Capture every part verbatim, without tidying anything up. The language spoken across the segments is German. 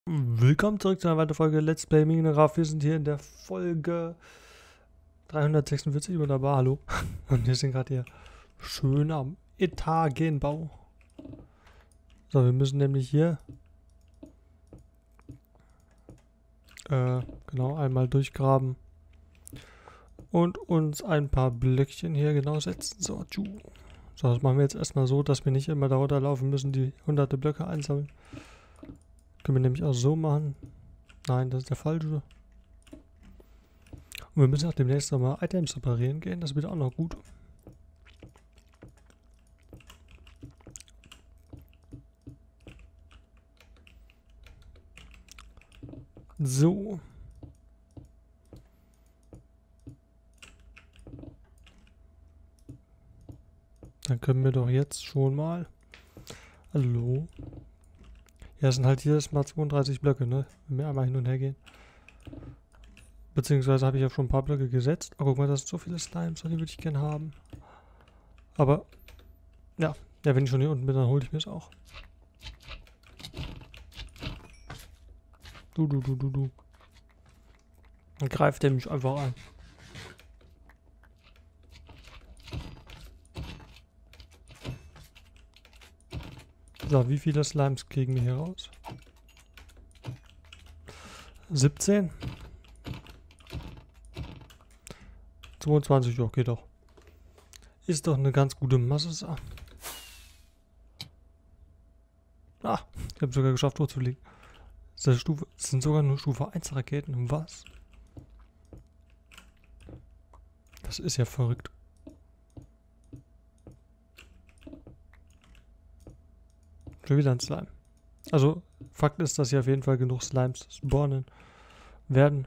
Willkommen zurück zu einer weiteren Folge Let's Play Minecraft. Wir sind hier in der Folge dreihundertsechsundvierzig wunderbar, hallo. Und wir sind gerade hier schön am Etagenbau. So, wir müssen nämlich hier äh, genau einmal durchgraben und uns ein paar Blöckchen hier genau setzen. So, tschu. So, das machen wir jetzt erstmal so, dass wir nicht immer darunter laufen müssen, die hunderte Blöcke einsammeln. Können wir nämlich auch so machen. Nein, das ist der falsche. Und wir müssen auch demnächst nochmal Items reparieren gehen. Das wird auch noch gut. So. Dann können wir doch jetzt schon mal... Hallo? Ja, sind halt jedes Mal zweiunddreißig Blöcke, ne? Wenn wir einmal hin und her gehen. Beziehungsweise habe ich ja schon ein paar Blöcke gesetzt. Oh, guck mal, das sind so viele Slimes, die würde ich gerne haben. Aber, ja. Ja, wenn ich schon hier unten bin, dann hole ich mir es auch. Du, du, du, du, du. Dann greift er mich einfach an. So, wie viele Slimes kriegen wir hier raus? siebzehn? zweiundzwanzig, ja, geht doch. Ist doch eine ganz gute Masse. So. Ah, ich habe sogar geschafft, hochzufliegen. Das, Stufe, das sind sogar nur Stufe eins Raketen. Was? Das ist ja verrückt. Schon wieder ein Slime. Also, Fakt ist, dass hier auf jeden Fall genug Slimes spawnen werden.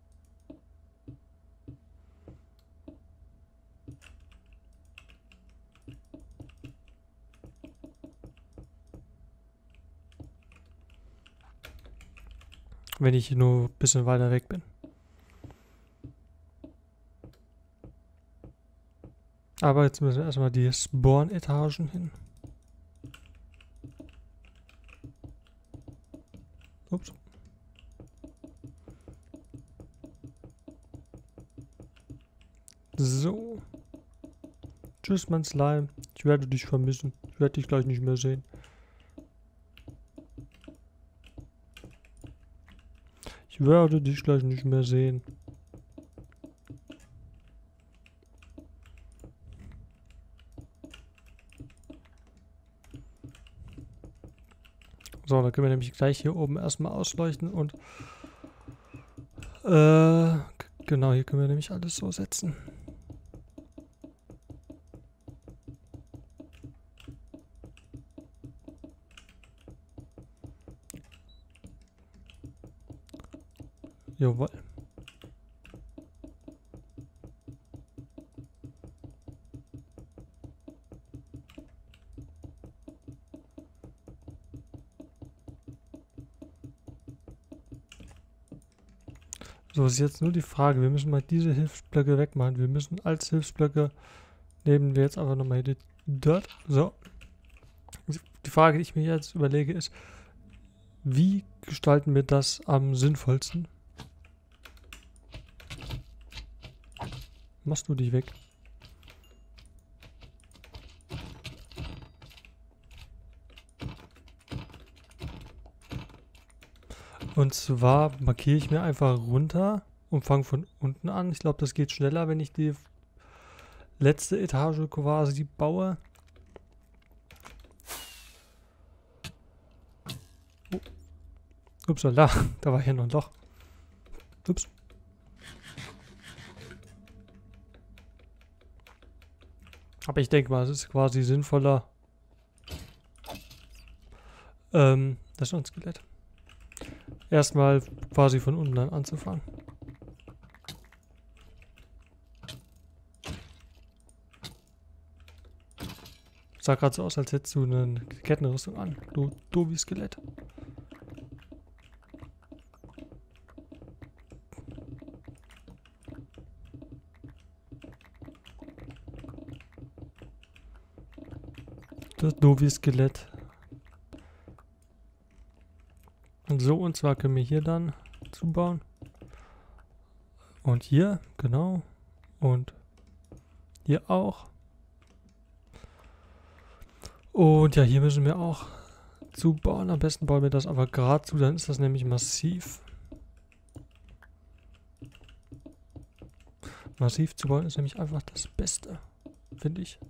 Wenn ich nur ein bisschen weiter weg bin. Aber jetzt müssen wir erstmal die Spawn-Etagen hin. Ups. So. Tschüss, mein Slime. Ich werde dich vermissen. Ich werde dich gleich nicht mehr sehen. Ich werde dich gleich nicht mehr sehen. So, dann können wir nämlich gleich hier oben erstmal ausleuchten und äh, genau, hier können wir nämlich alles so setzen. Jawohl. So, ist jetzt nur die Frage, wir müssen mal diese Hilfsblöcke wegmachen. Wir müssen als Hilfsblöcke, nehmen wir jetzt einfach nochmal hier die Dirt. So. Die Frage, die ich mir jetzt überlege, ist, wie gestalten wir das am sinnvollsten? Machst du dich weg? Und zwar markiere ich mir einfach runter und fange von unten an. Ich glaube, das geht schneller, wenn ich die letzte Etage quasi baue. Oh. Upsala, da war hier noch ein Loch. Ups. Aber ich denke mal, es ist quasi sinnvoller. Ähm, das ist ein Skelett. Erstmal quasi von unten an anzufangen. Sah gerade so aus, als hättest du eine Kettenrüstung an. Du doofi Skelett. Das doofi Skelett. So, und zwar können wir hier dann zubauen. Und hier, genau. Und hier auch. Und ja, hier müssen wir auch zubauen. Am besten bauen wir das aber gerade zu, dann ist das nämlich massiv. Massiv zu bauen ist nämlich einfach das Beste, finde ich.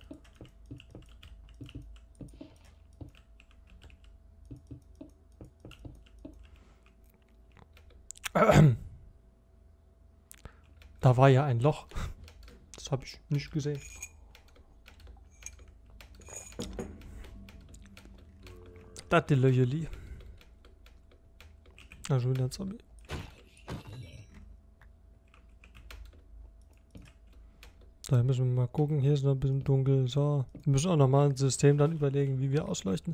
Da war ja ein Loch. Das habe ich nicht gesehen. Das die Löcheli. Na, schon wieder ein Zombie. Da müssen wir mal gucken. Hier ist noch ein bisschen dunkel. So, wir müssen auch nochmal ein System dann überlegen, wie wir ausleuchten.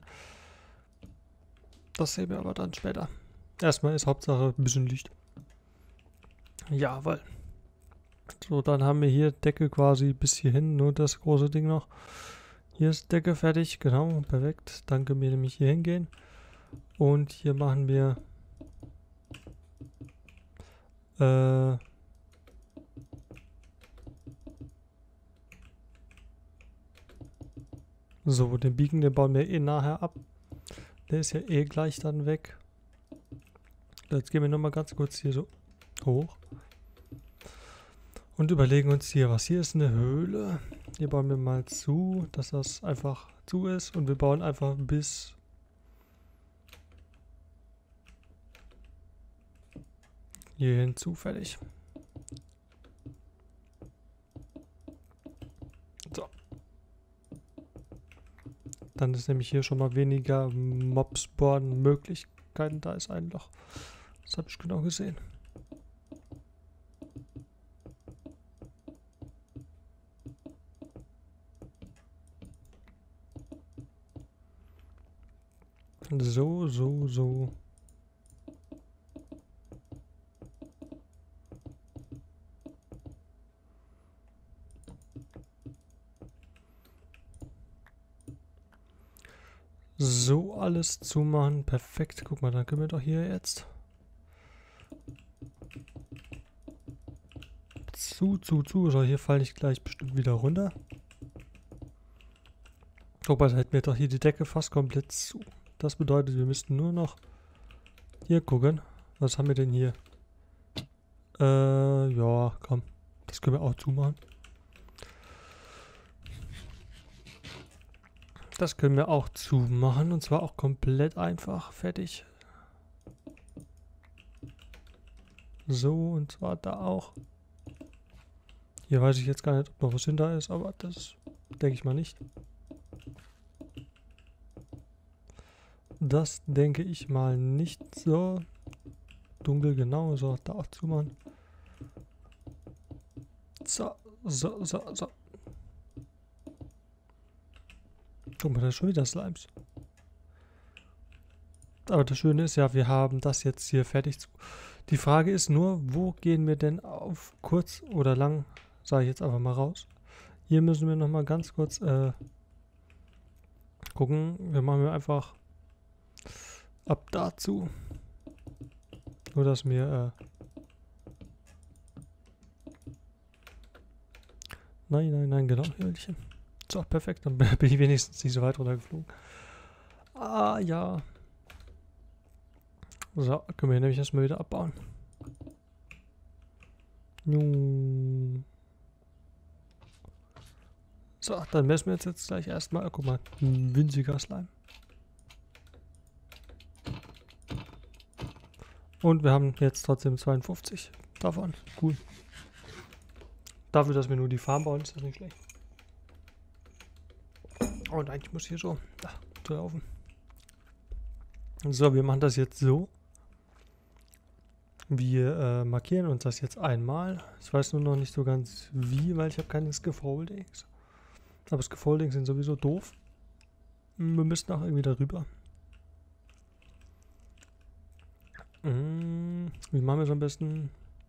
Das sehen wir aber dann später. Erstmal ist Hauptsache ein bisschen Licht. Jawohl. So, dann haben wir hier Decke quasi bis hierhin. Nur das große Ding noch. Hier ist Decke fertig. Genau, perfekt. Dann können wir nämlich hier hingehen. Und hier machen wir äh, so, den Beacon, den bauen wir eh nachher ab. Der ist ja eh gleich dann weg. Jetzt gehen wir nochmal ganz kurz hier so hoch. Und überlegen uns hier, was hier ist eine Höhle. Hier bauen wir mal zu, dass das einfach zu ist. Und wir bauen einfach bis hierhin zufällig. So. Dann ist nämlich hier schon mal weniger Mob-Spawn-Möglichkeiten. Da ist ein Loch. Das habe ich genau gesehen. So, so, so. So, alles zumachen. Perfekt. Guck mal, dann können wir doch hier jetzt zu, zu, zu. So, hier falle ich gleich bestimmt wieder runter. Guck mal, da hätten wir doch hier die Decke fast komplett zu. Das bedeutet, wir müssten nur noch hier gucken. Was haben wir denn hier? Äh, ja, komm. Das können wir auch zumachen. Das können wir auch zumachen. Und zwar auch komplett einfach. Fertig. So, und zwar da auch. Hier weiß ich jetzt gar nicht, ob noch was hinter ist, aber das denke ich mal nicht. Das denke ich mal nicht. So. Dunkel, genau. So, da auch zumachen. So, so, so, so. Guck mal, da ist schon wieder Slimes. Aber das Schöne ist ja, wir haben das jetzt hier fertig. Die Frage ist nur, wo gehen wir denn auf kurz oder lang, sage ich jetzt einfach mal raus. Hier müssen wir nochmal ganz kurz äh, gucken. Wir machen wir einfach ab dazu. Nur, dass wir... Äh nein, nein, nein, genau. Hier will ich hin. So, perfekt. Dann bin ich wenigstens nicht so weit runtergeflogen. Ah, ja. So, können wir nämlich erstmal wieder abbauen. So, dann messen wir jetzt, jetzt gleich erstmal. Guck mal, ein winziger Slime. Und wir haben jetzt trotzdem zweiundfünfzig davon. Cool. Dafür, dass wir nur die Farm bauen, ist das nicht schlecht. Und eigentlich muss hier so da, so laufen. So, wir machen das jetzt so. Wir äh, markieren uns das jetzt einmal. Ich weiß nur noch nicht so ganz wie, weil ich habe keine Scaffoldings. Aber Scaffoldings sind sowieso doof. Wir müssen auch irgendwie darüber. Hm, wie machen wir es am besten?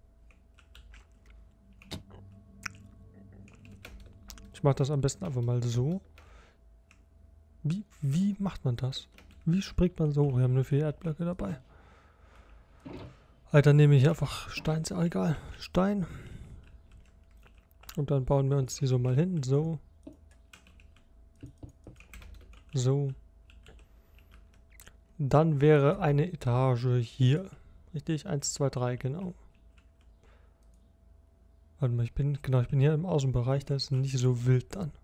Ich mache das am besten einfach mal so. Wie, wie macht man das? Wie springt man so? Wir haben nur vier Erdblöcke dabei. Dann nehme ich einfach Stein, ist ja egal. Stein. Und dann bauen wir uns die so mal hin. So. So. Dann wäre eine Etage hier. Richtig? eins, zwei, drei, genau. Warte mal, ich bin, genau, ich bin hier im Außenbereich, da ist nicht so wild dann.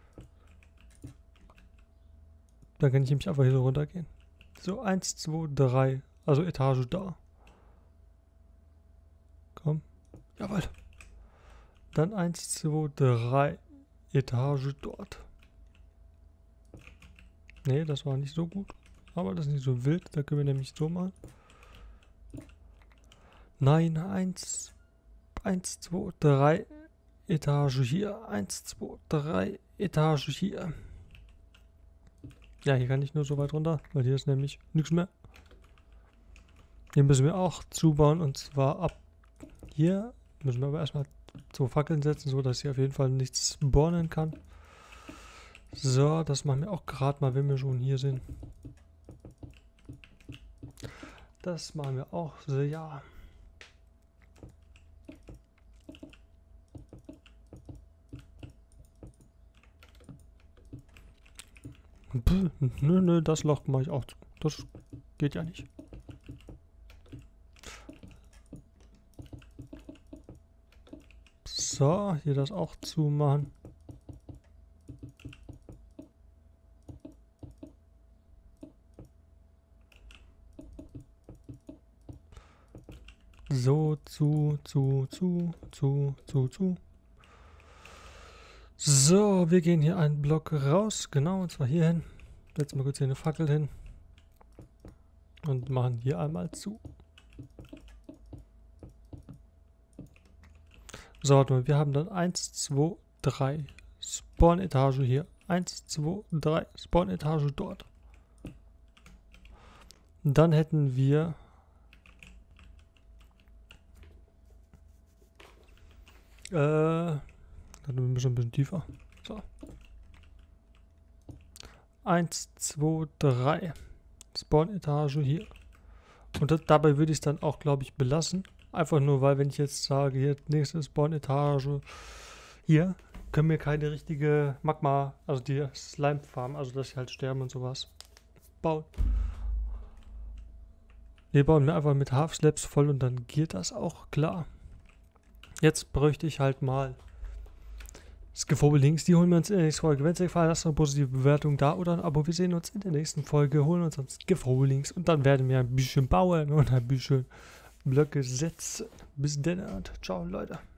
Dann kann ich nämlich einfach hier so runtergehen. So, eins, zwei, drei. Also Etage da. Komm. Jawohl. Dann eins, zwei, drei. Etage dort. Nee, das war nicht so gut. Aber das ist nicht so wild. Da können wir nämlich so machen. Nein, eins, eins, zwei, drei. Etage hier. eins, zwei, drei. Etage hier. Ja, hier kann ich nur so weit runter, weil hier ist nämlich nichts mehr. Hier müssen wir auch zubauen und zwar ab hier. Müssen wir aber erstmal zwei Fackeln setzen, so dass hier auf jeden Fall nichts spawnen kann. So, das machen wir auch gerade mal, wenn wir schon hier sind. Das machen wir auch so, ja. Nö, nö, das Loch mache ich auch zu. Das geht ja nicht. So, hier das auch zumachen. So, zu, zu, zu, zu, zu, zu. So, wir gehen hier einen Block raus, genau, und zwar hier hin. Setzen wir kurz hier eine Fackel hin. Und machen hier einmal zu. So, wir haben dann eins, zwei, drei. Spawn-Etage hier. eins, zwei, drei. Spawn-Etage dort. Und dann hätten wir... Äh... Dann müssen wir ein bisschen tiefer. So. eins, zwei, drei. Spawn-Etage hier. Und das, dabei würde ich es dann auch, glaube ich, belassen. Einfach nur, weil wenn ich jetzt sage, hier nächste Spawn-Etage hier, können wir keine richtige Magma, also die Slime-Farm, also dass sie halt sterben und sowas, bauen. Wir bauen wir einfach mit Half-Slabs voll und dann geht das auch klar. Jetzt bräuchte ich halt mal Skiffobe-Links, die holen wir uns in der nächsten Folge. Wenn es euch gefallen hat, lasst eine positive Bewertung da oder ein Abo. Wir sehen uns in der nächsten Folge, holen uns dann Skiffobe-Links und dann werden wir ein bisschen bauen und ein bisschen Blöcke setzen. Bis dann und ciao, Leute.